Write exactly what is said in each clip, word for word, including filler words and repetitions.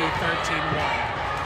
Tennessee thirteen one.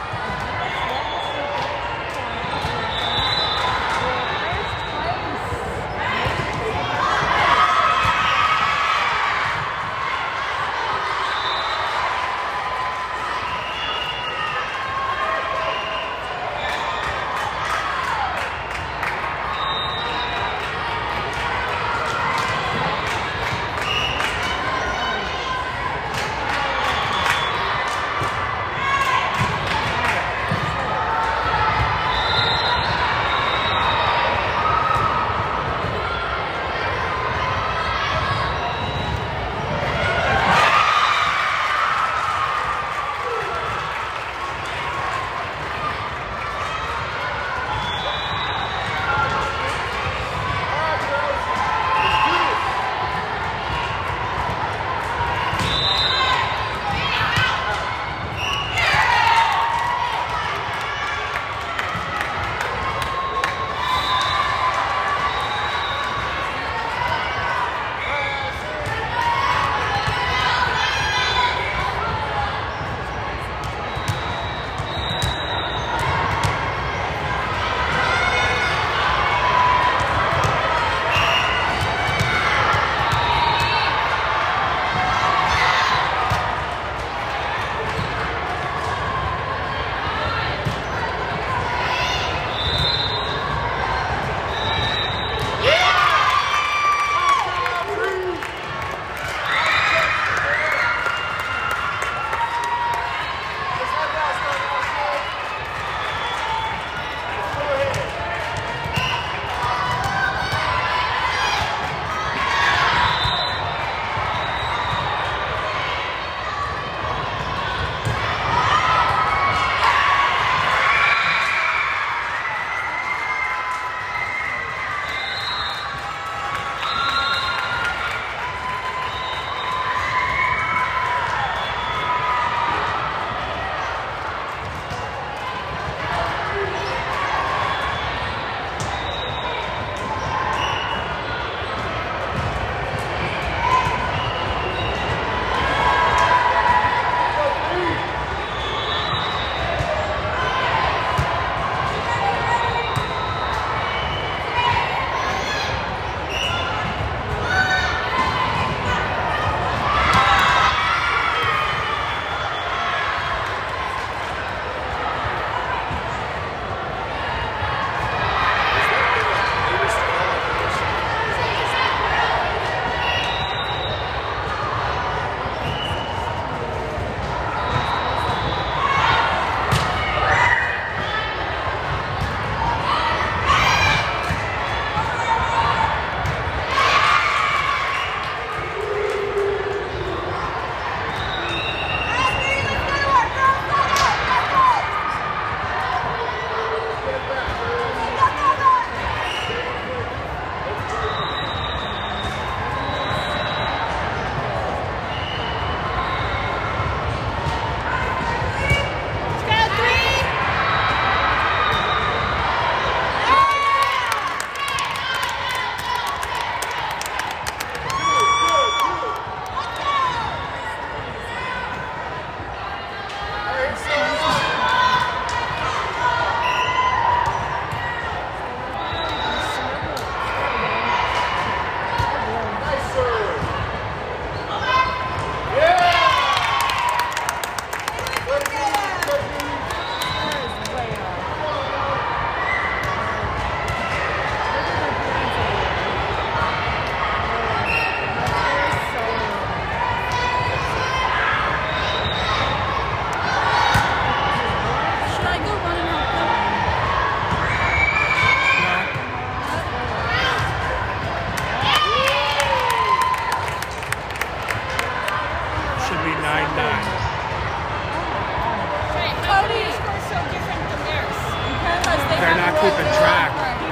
keeping track.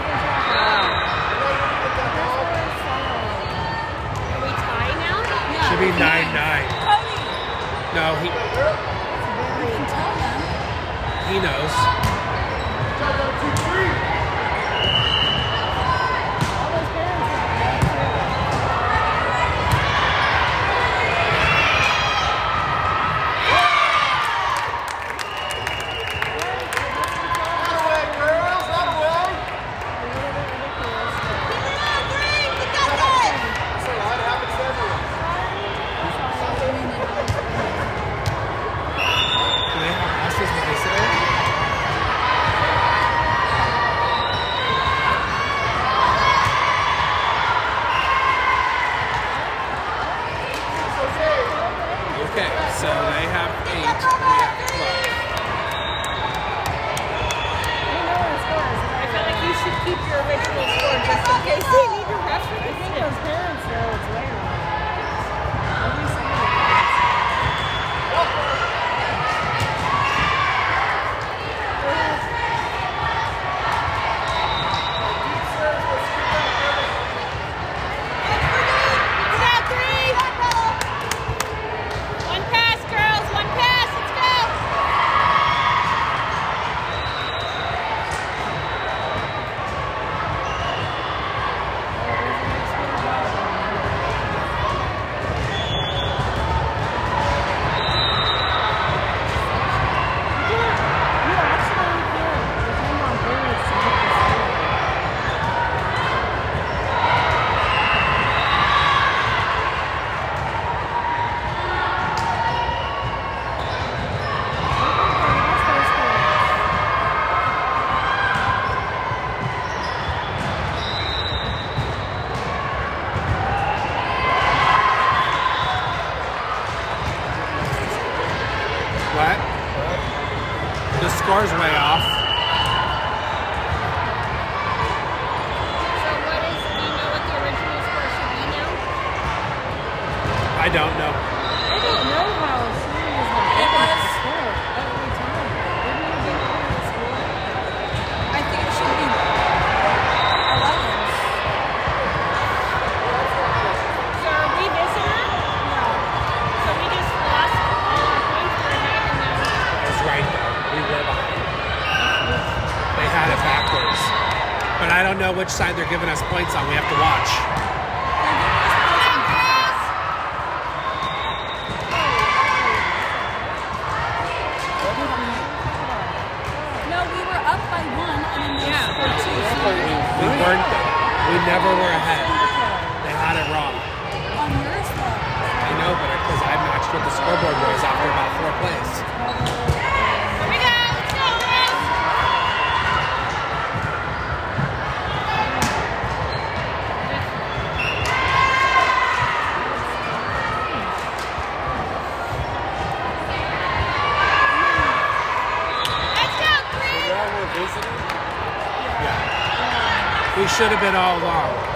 Are we tying now? Yeah. Should be nine nine. Cody. No, he We can tell them. he knows. don't know. I don't know how serious like It was. score every time. Didn't you get the score? I think it should be eleven. So are we missing it? Yeah. So we just lost all our points for a night and then. That's right, though. We were behind. They had it backwards. But I don't know which side they're giving us points on. We have to watch. They're giving us points on defense. No, we were up by one and then they Yeah. scored two. So we- We weren't. We never were ahead. They had it wrong. on yours though. I know, but because I matched what the scoreboard was after about four plays. Here we go. Let's go, Liz. Let's go, three. Now we're visiting. Yeah. We should have been all along.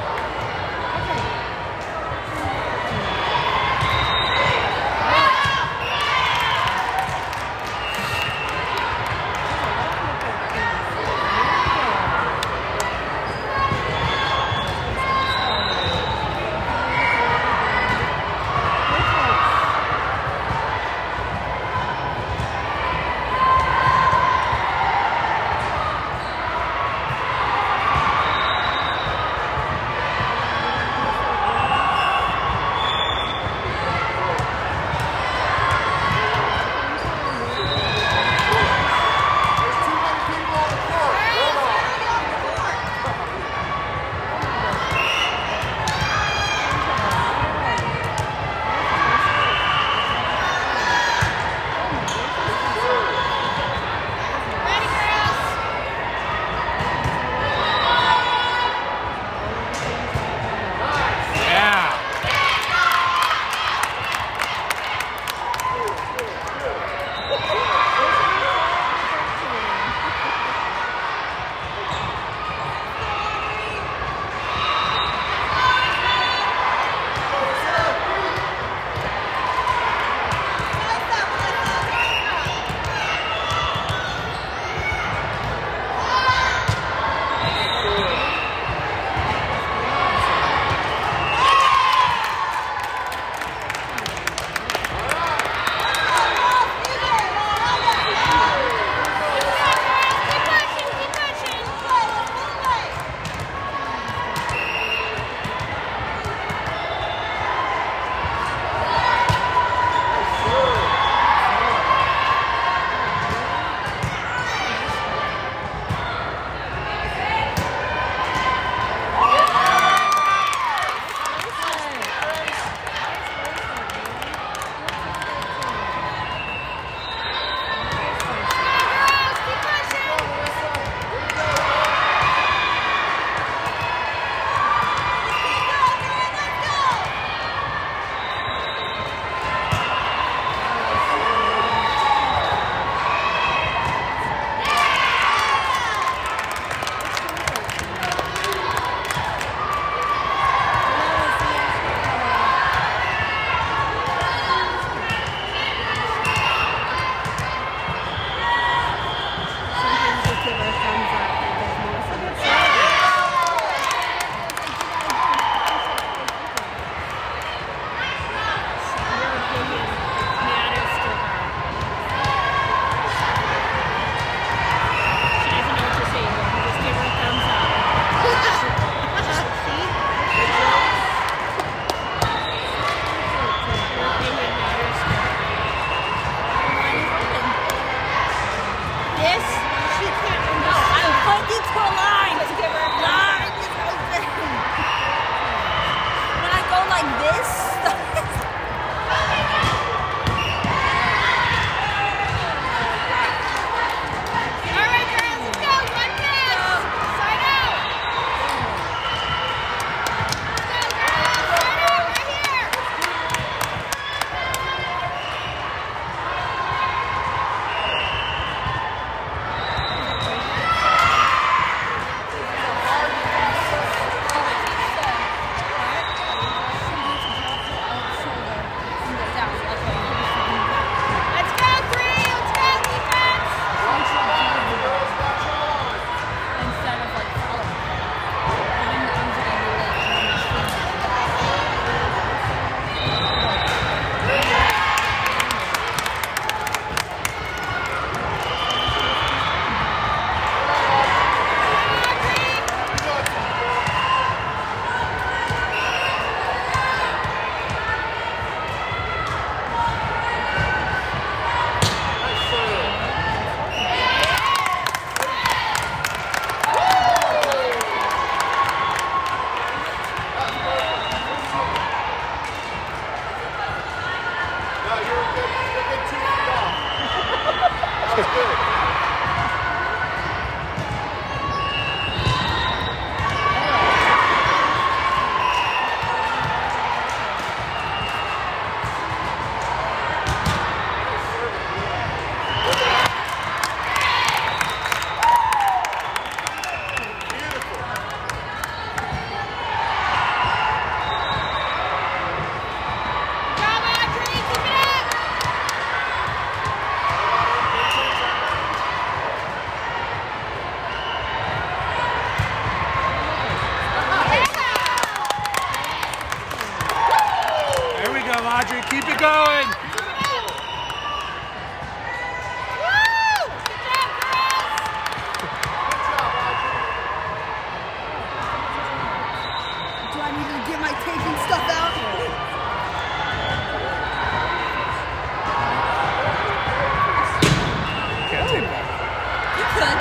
Keep going. Do I need to get my taking stuff out? Can't take that. You could.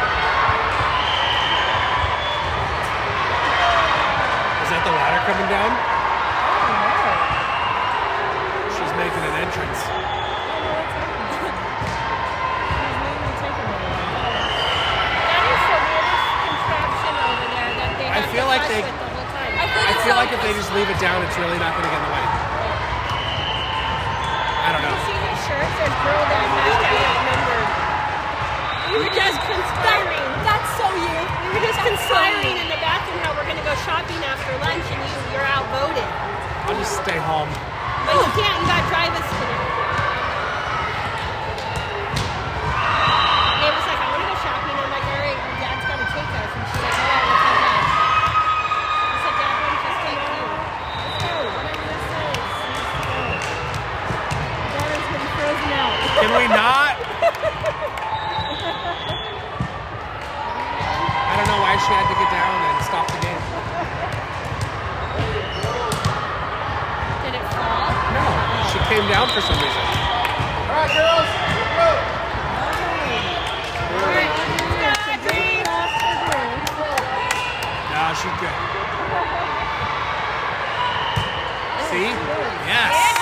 Is that the ladder coming down? She's making an entrance. I feel like they. I feel like if they just leave it down, it's really not going to get in the way. I don't know. See his shirt? There's girl that matched I remember. We were just conspiring. That's so you. We were just conspiring in the bathroom how we're going to go shopping after lunch, and you, you're outvoted. I'll just stay home. But you can't. You got to drive us today. Neighbor's like, I want to go shopping. I'm like, all right, your dad's got to take us. And she's like, all right, we'll take us. I said, Dad, why don't you just take you? Let's go. What are you going to say? Daughter's been frozen out. Can we not? I don't know why she had to get down and stop the game. Did it fall? No, she came down for some reason. All right, girls. Let's go. All right, let's go, Audrey. No, she's good. See? Yes.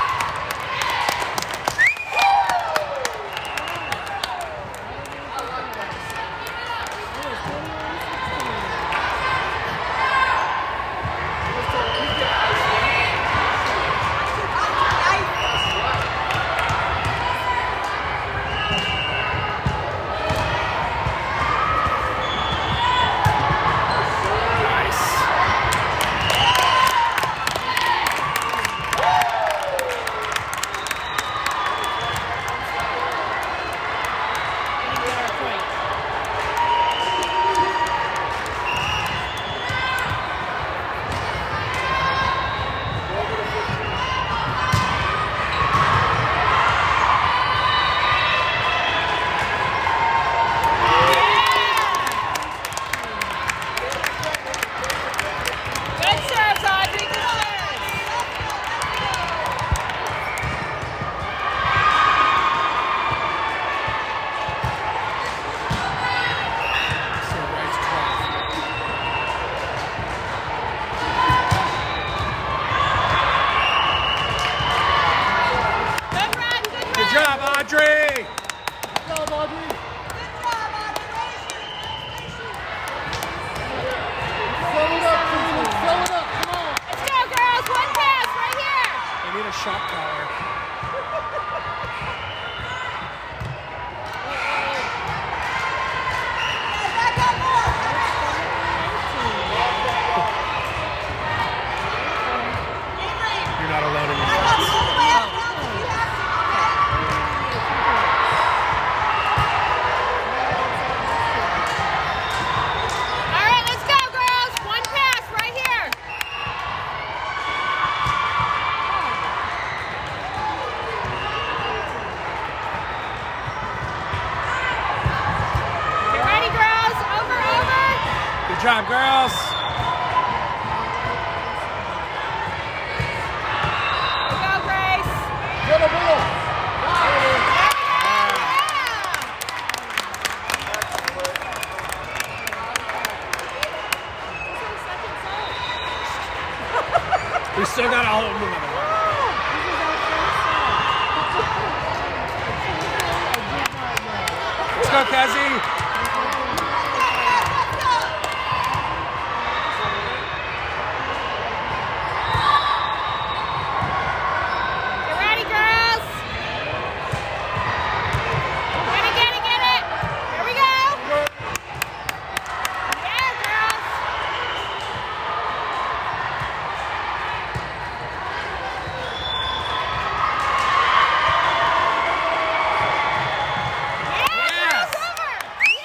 Good serves, Audrey. Good serves. So right twelve. Good run. Good run. Good job, Audrey. Go, Audrey. Fill it up, Cleveland. Fill it up. Come on. Let's go, girls. One pass right here. They need a shot caller. You're not alone in your thoughts. All right, let's go, girls. One pass right here. Get ready, girls. Over, over. Good job, girls. Go, Grace. Middle, middle. We still got all of them. Let's go, Kezzy. Get ready, girls. Get it, get it, get it. Here we go. Yeah, girls. Yeah, Yes. girls, over.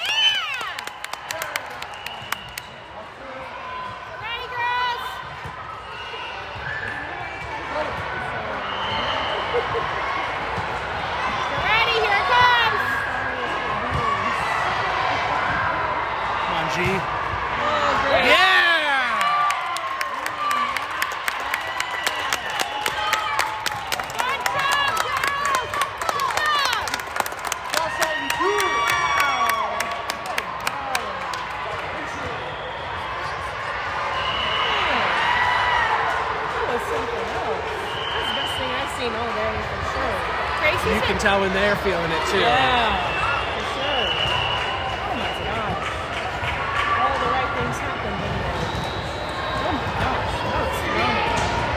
she You said, can tell when they're feeling it too. Yeah, for sure. Oh my gosh. All the right things happened in there. Oh my gosh, that was phenomenal.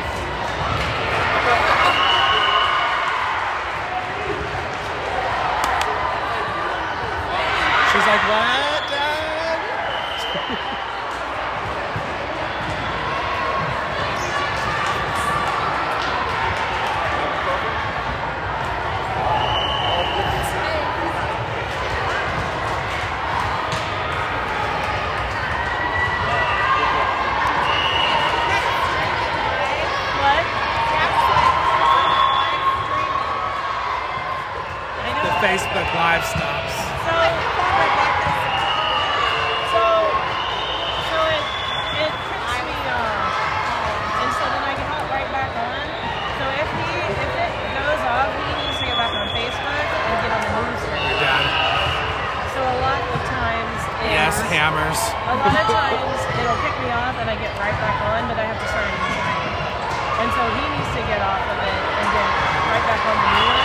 She's like, what, Dad? What? I know. The Facebook Live stops. So, so, so it, it trips me off, and so then I get hot right back on. So if he, if it goes off, he needs to get back on Facebook and get on the news stream. You're done. So a lot of times, it, Yes, hammers. a lot of times it'll pick me off and I get right back on, but I have to start a new stream. And so he needs to get off of it and get right back on the new one.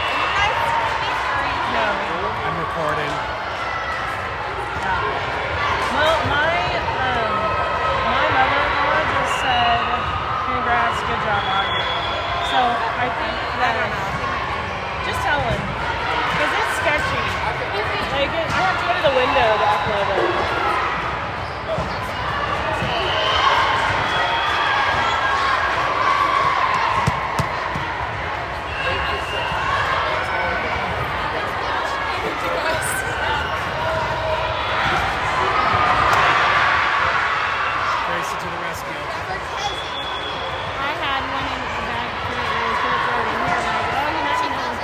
No. I'm recording. Yeah. Well, my um, my mother-in-law just said, "Congrats, good job, Audrey." So I think that just tell him because it's sketchy. Like it, I have to go to the window to upload it. Gracie to the rescue. I had one in the bag for it was going to throw it in here. And I go, oh, you know, you know.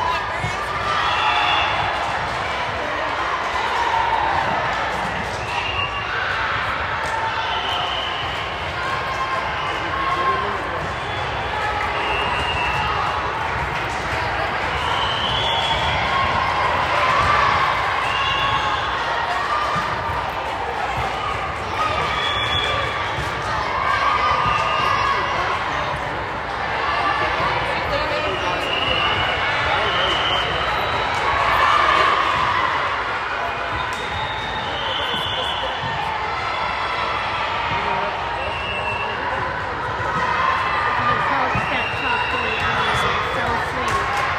The folks that talk to me are so sweet.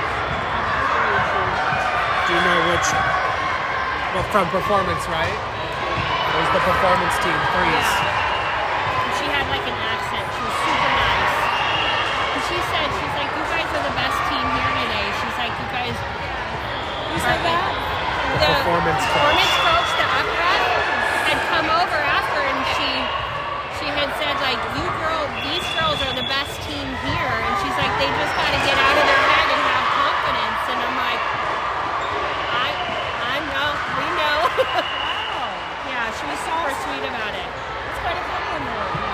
Do you know which? Well, from Performance, right? It was the Performance team, Freeze. And she had like an accent. She was super nice. And she said, she's like, you guys are the best team here today. She's like, you guys. Who said that? The Performance coach. performance coach, the opera, had come over after and she she had said like, you girl, these girls are the best team here. And she's like, they just got to get out of their head and have confidence. And I'm like, I, I know, we know. Wow, Yeah, she was super sweet about it. that's quite a compliment.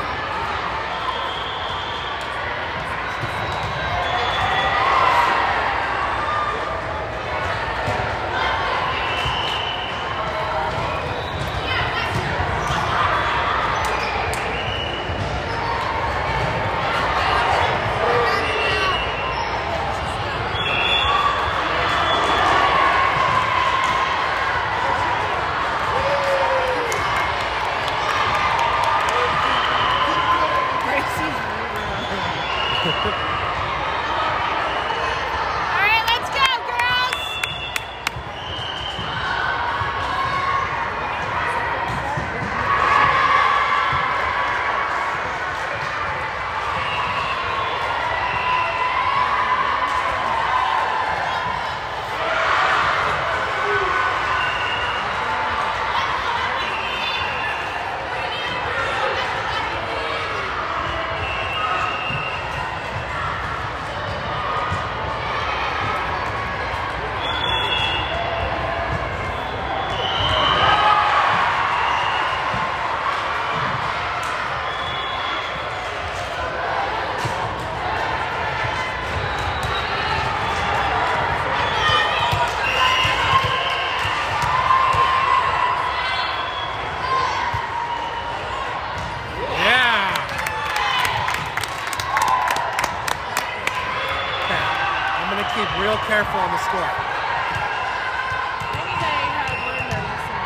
real careful on the score. Maybe they have learned their lesson.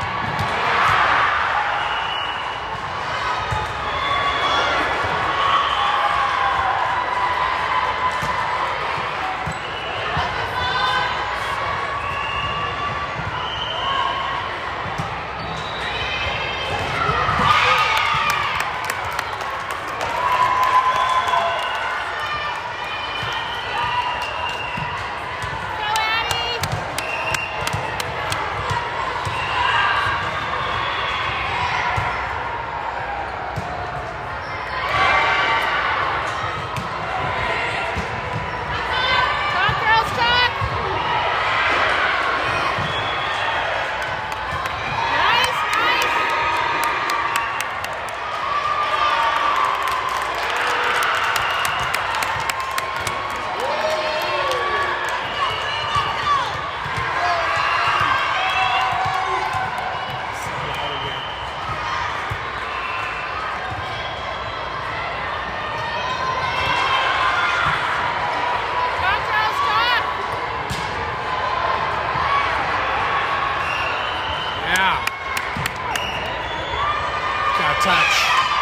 Touch.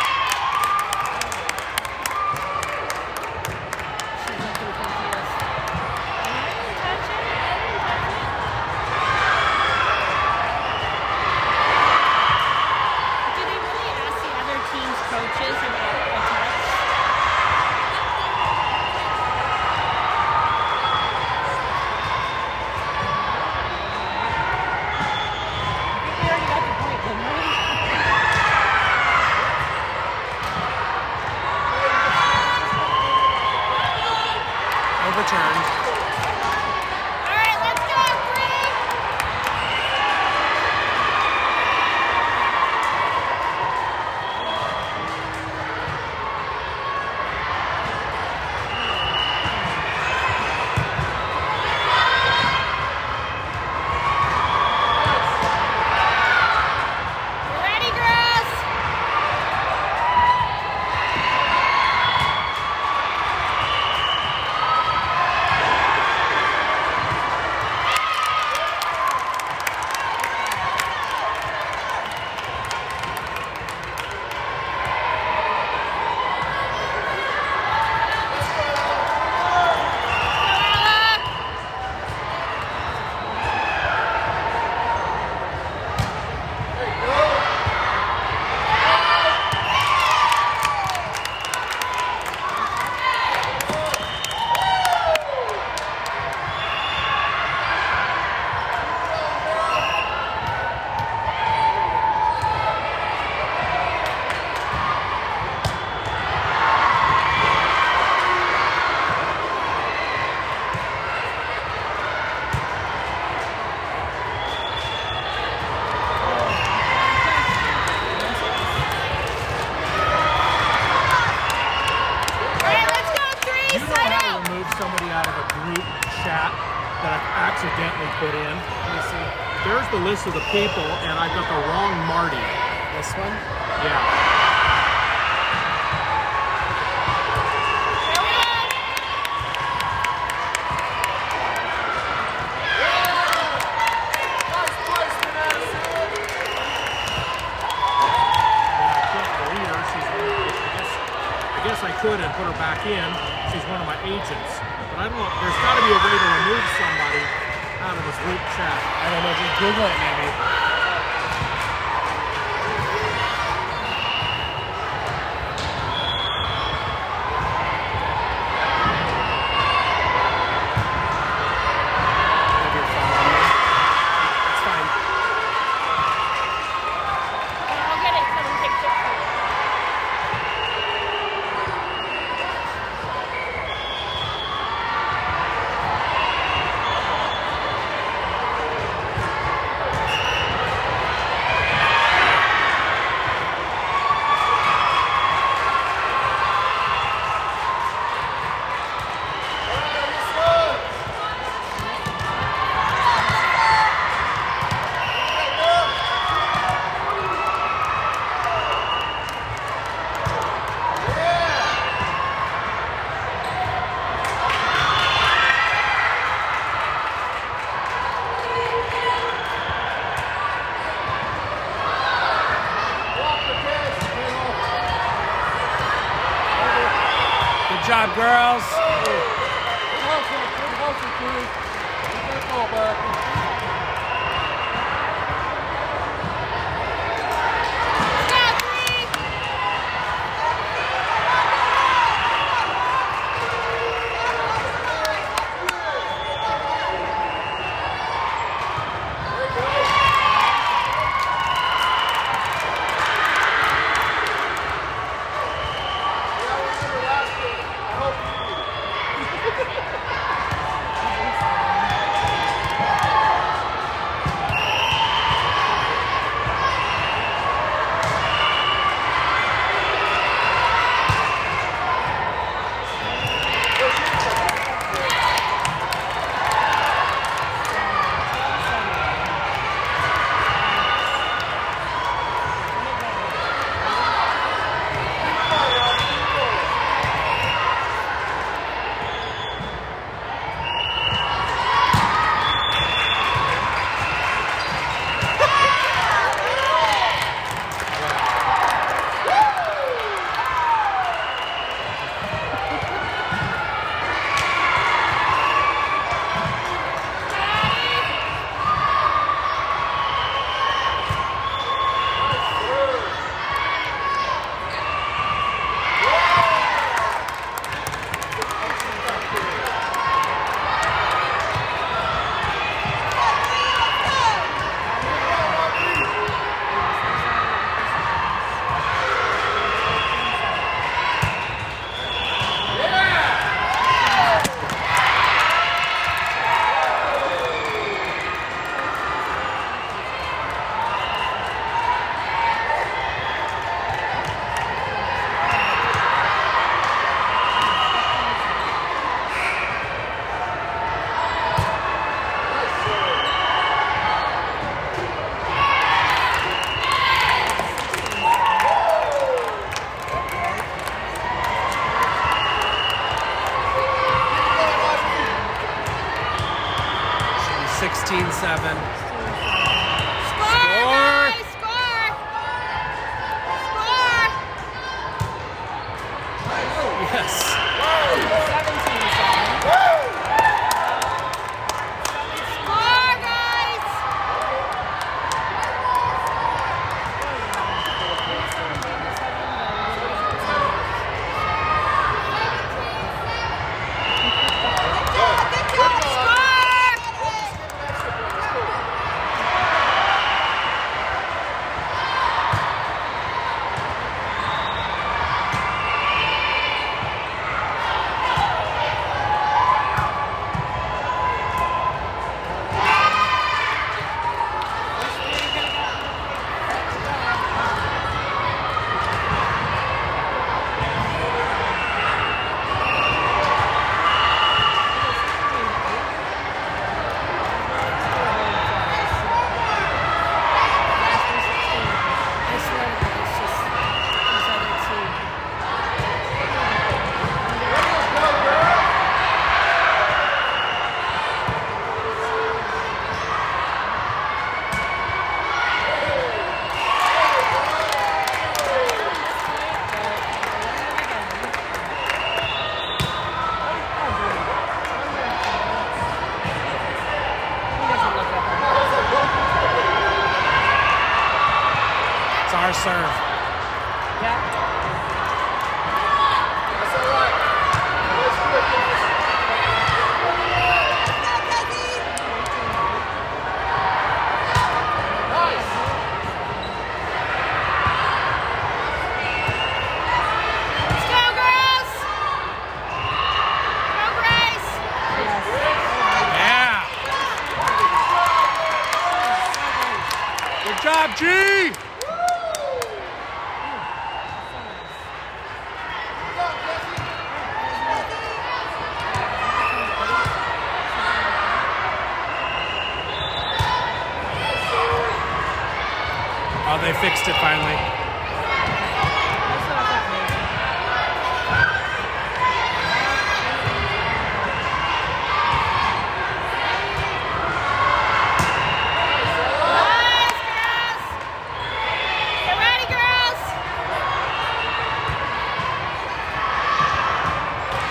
Overturned. All right, let's go, Bree. You ready, girls? Somebody out of a group chat that I've accidentally put in. Let me see. There's the list of the people, and I've got the wrong Marty. This one? Yeah. I guess I could and put her back in. She's one of my agents. But I don't know. There's got to be a way to remove somebody out of this group chat. I don't know. Just Google it, maybe. Have your phone on me. It's fine. I'll get it. Come and take pictures. job, girls. Good hustle, good hustle, Cruz. Get that ball back. sixteen seven. Score, guys, score! Score! Yes. seventeen seven. Score, guys! It's our serve. Yeah. That's all right. Let's do it, guys. Nice. Let's go, girls! Go, Grace! Yeah. Good job, G. Oh, they fixed it finally. That's what I thought maybe. Nice, girls! Get ready, girls!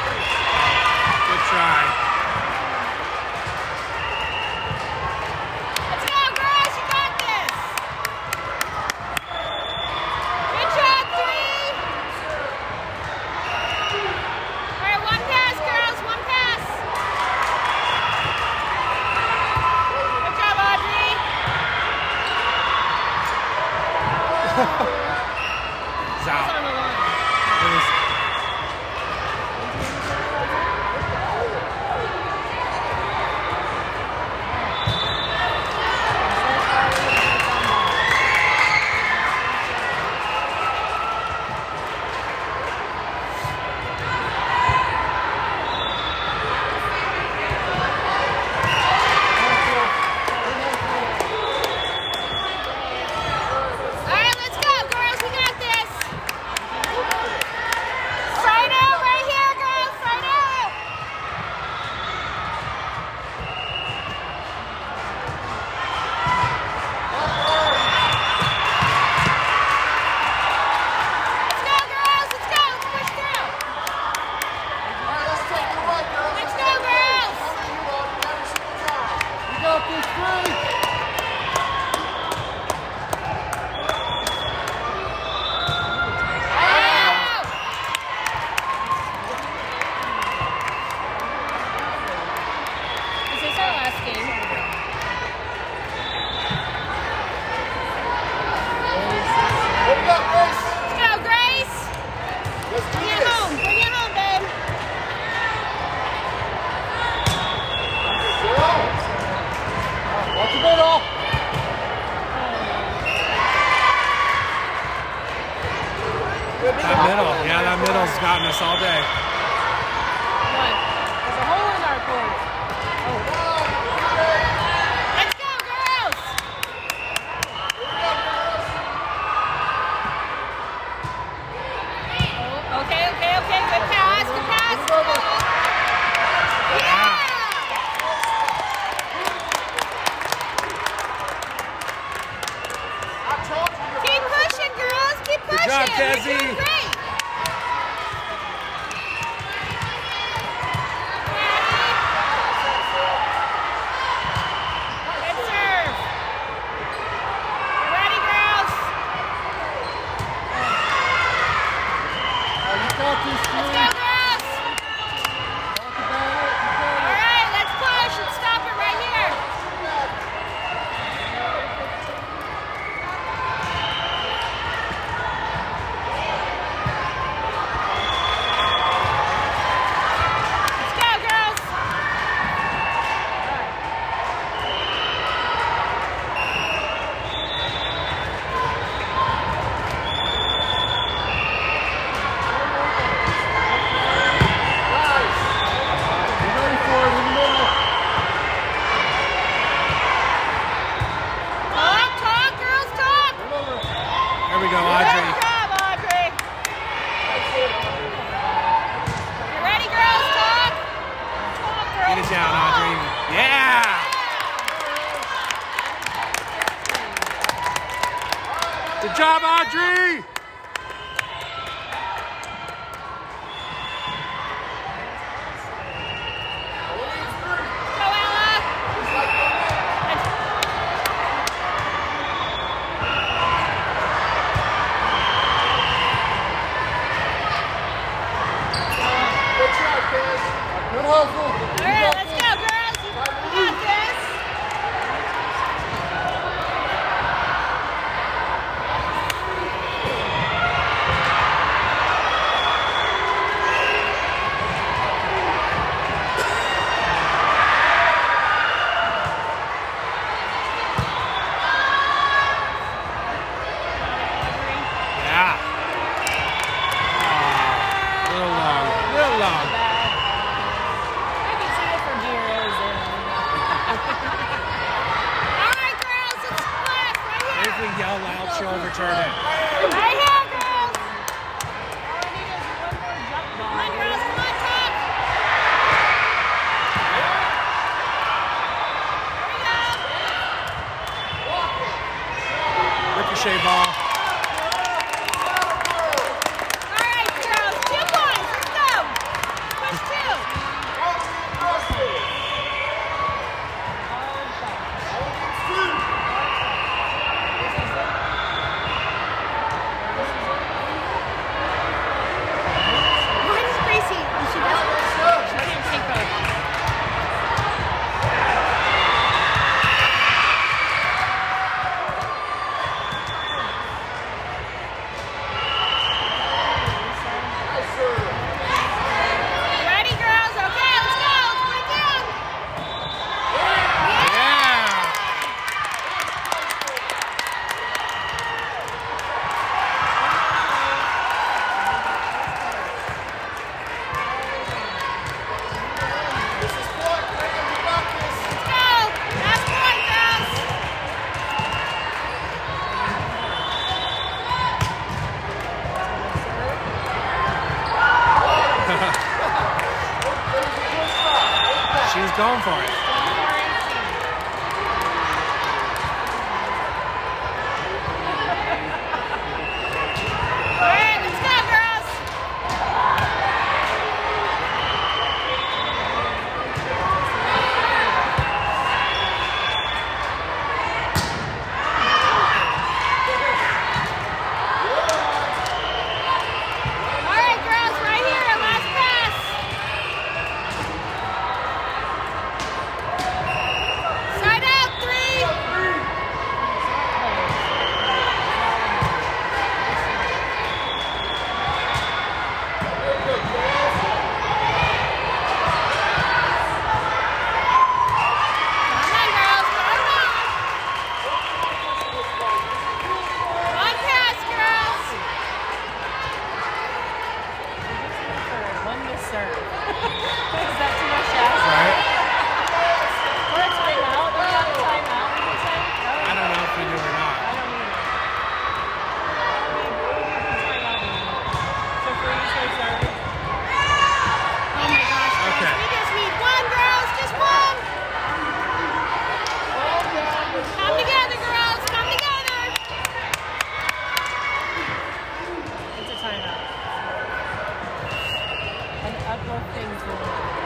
Bring it home. Bring it home, babe. Watch the middle. That middle, yeah, that middle's gotten us all day. What? There's a hole in our court. Let's go, girls. Oh, okay, okay, okay. Good pass. Good pass. Good pass. Yeah. Keep pushing, girls. Keep pushing. Good job, You're Desi. doing great. Good serve. You ready, girls? Oh, you got this, Let's dude. go, girls. Talk about it. You got All it. right, let's push and stop it right here. Let's go, girls. You ready for it in the middle? Talk, talk, girls, talk. There we go, Good Audrey. job, Audrey. You ready, girls? Talk. Talk, girls. Get it down, Audrey. Yeah! Good job, Audrey! Go, Ella. Good hustle. All right, let's go, girls. You got this. Yeah. Aw, little long, little long. I can see it from here, Arizona. All right, girls, it's left right If here. we yell loud, she'll overturn it. Right here, girls. All I need is one more jump ball. Come on, girls. Come on, talk. Ricochet ball. All right, girls. Two points. Let's go. Push two. Why does Gracie, when she does, she can't take both? Ready, girls? Okay, let's go. Let's put it down. Yeah! Let's go. Last point, girls. She's going for it. All right, let's go, girls. All right, girls, right here, last pass. serve. Is that too much to ask? Right? Or a timeout? Do we have a timeout we can take? I don't know if we do or not. I don't either. So freeze, they serve. Oh my gosh, guys. Okay. We just need one, girls. Just one. Come together, girls. Come together. It's a timeout. An uplifting tool.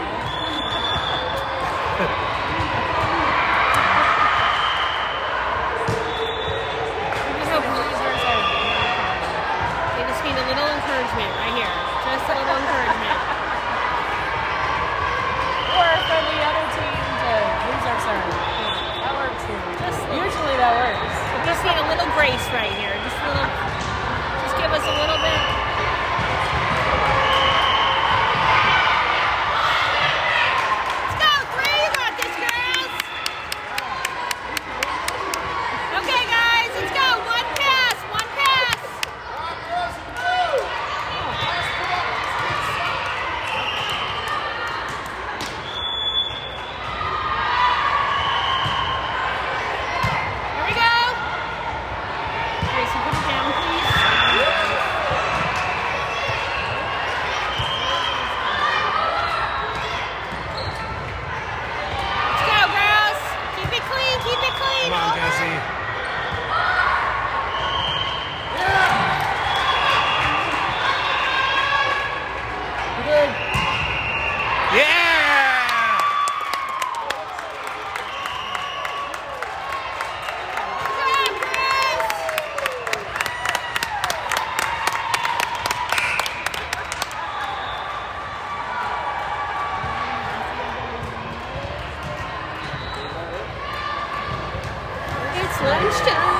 They just need a little encouragement right here. Just a little encouragement. Or for the other team to lose our serve. That works too. Just Usually that works. We just need a little grace right here. Just a little. Just give us a little bit. Let's go, three. You got this, girls. Okay, guys. Let's go. One pass. One pass. Here we go. Gracie, put it down, please. Let's go, girls. Keep it clean. Keep it clean. Come on, Gussie. Yeah! Good job, girls. It's lunchtime.